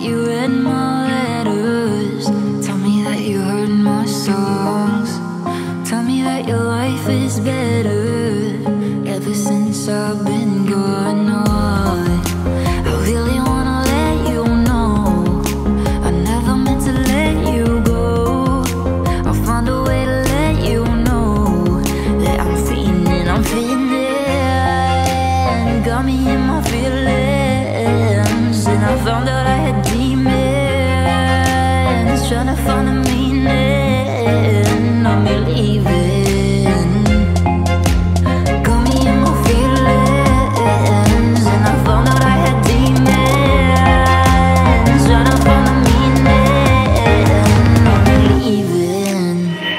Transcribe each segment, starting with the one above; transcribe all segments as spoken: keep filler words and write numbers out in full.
that you read my letters. Tell me that you heard my songs. Tell me that your life is better ever since I've been gone. I really wanna let you know I never meant to let you go. I'll find a way to let you know that I'm feeling, I'm feeling. Got me in my feelings, and I found out I had demons, trying to find a meaning of me leaving. Got me in my feelings, and I found out I had demons, trying to find a meaning of me leaving.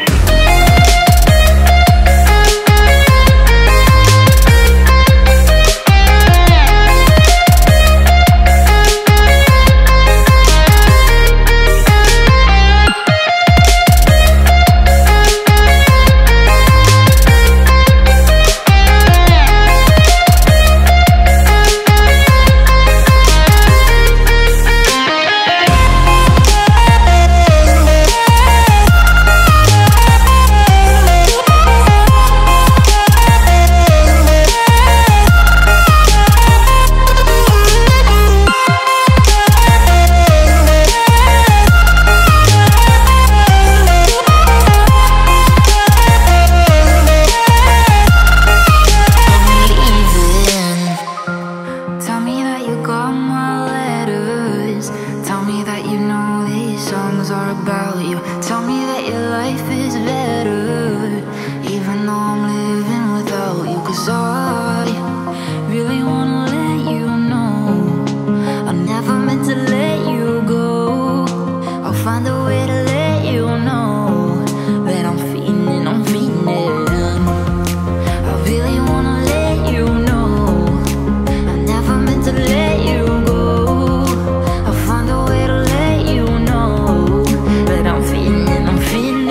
Are about you. Tell me that your life is better, even though I'm living without you. Cause I really wanna let you know I never meant to let you go. I'll find a way to let you know that I'm feeling, I'm feeling. I really wanna let you know I never meant to let you go. I'll find a way to let you know that I'm feeling, I'm feeling.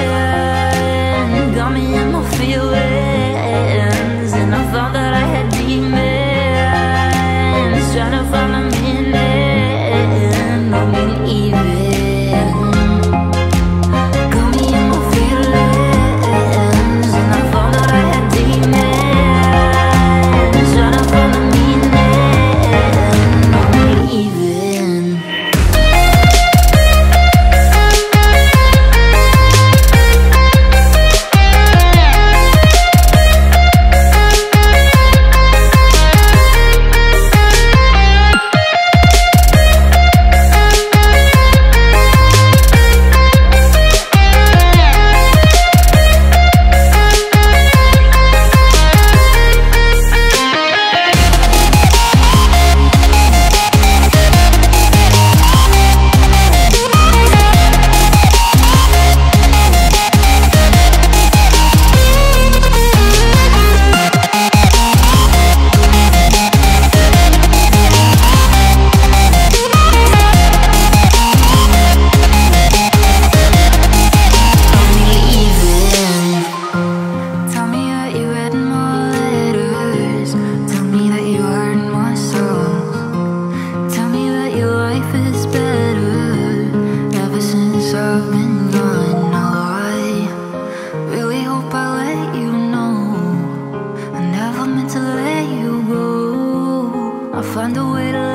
Got me in my feelings, and I found that I had demons, trying to find a meaning of me leaving. Got me in my feelings, and I found that I had demons, trying to find a meaning of me leaving. Find a way to